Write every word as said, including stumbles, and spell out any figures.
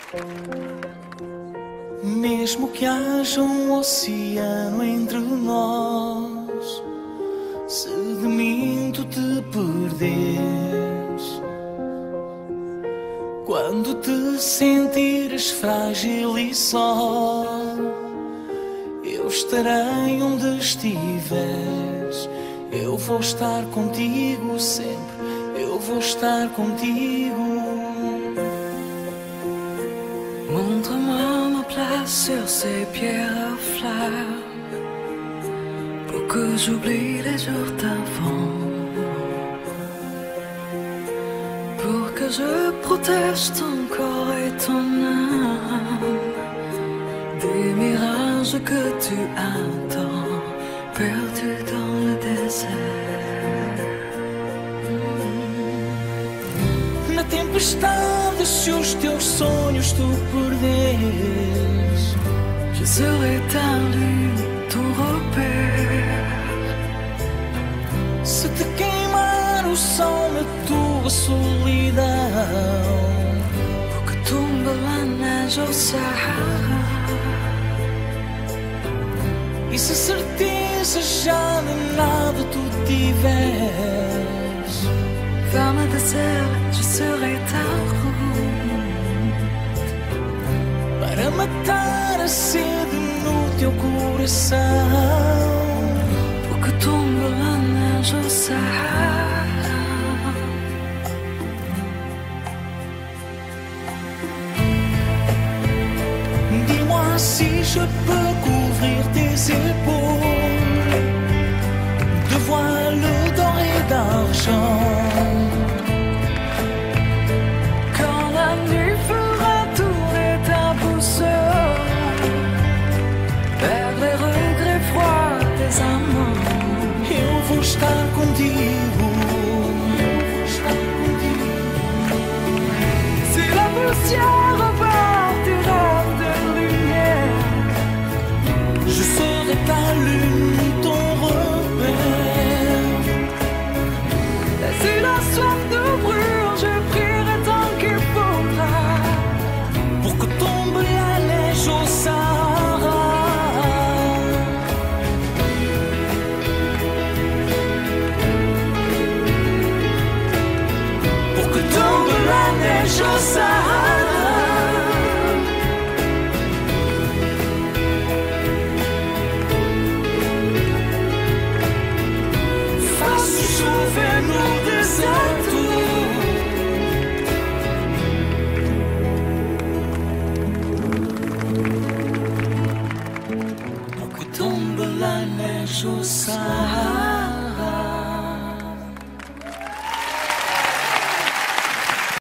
Mesmo que haja um oceano entre nós, se de mim tu te perderes, quando te sentires frágil e só, eu estarei onde estiveres. Eu vou estar contigo sempre, eu vou estar contigo. Montre-moi ma place sur ces pierres à fleurs, pour que j'oublie les jours d'avant, pour que je protège ton corps et ton âme des mirages que tu attends, perdus dans le désert. Na tempestade, se os teus sonhos tu perderes, je serai ta lune, ton repère. Se te queimar o sol na tua solidão, pour que tombe la neige au Sahara, e se certeza já de nada tu tiveres, vers le désert, je serai ta route, para matar a sede no teu coração, pour que tombe la neige au Sahara. Dis-moi si je peux couvrir tes épaules de voiles d'or et d'argent. Quand la nuit fera tourner ta boussole vers les regrets froids des amants, Eu vou estar contigo, eu vou estar contigo. si la poussière repartira de lumière, Je serai ta lune, ton repère. et si la soif nous brûle, je prierai tant qu'il faudra, Pour que tombe la neige au Sahara. Pour que tombe la neige au Sahara. Faça chover no deserto. Pour que tombe la neige au Sahara.